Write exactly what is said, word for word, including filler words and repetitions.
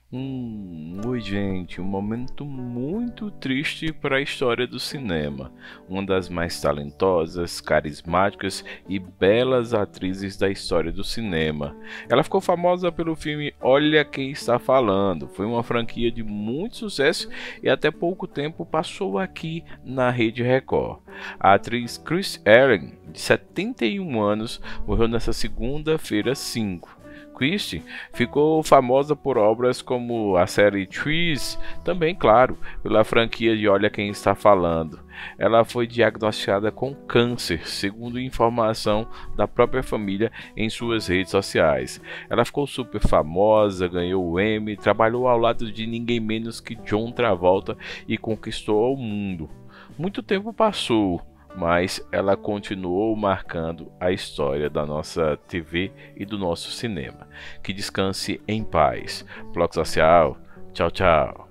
Hum, oi gente, um momento muito triste para a história do cinema. Uma das mais talentosas, carismáticas e belas atrizes da história do cinema. Ela ficou famosa pelo filme Olha Quem Está Falando. Foi uma franquia de muito sucesso e até pouco tempo passou aqui na Rede Record. A atriz Chris Ellen, de setenta e um anos, morreu nesta segunda-feira cinco. Christie ficou famosa por obras como a série Trees, também, claro, pela franquia de Olha Quem Está Falando. Ela foi diagnosticada com câncer, segundo informação da própria família em suas redes sociais. Ela ficou super famosa, ganhou o Emmy, trabalhou ao lado de ninguém menos que John Travolta e conquistou o mundo. Muito tempo passou, mas ela continuou marcando a história da nossa T V e do nosso cinema. Que descanse em paz. Bloco Social, tchau, tchau.